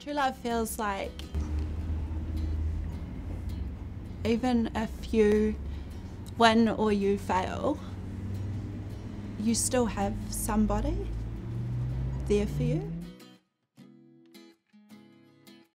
True love feels like even if you win or you fail, you still have somebody there for you.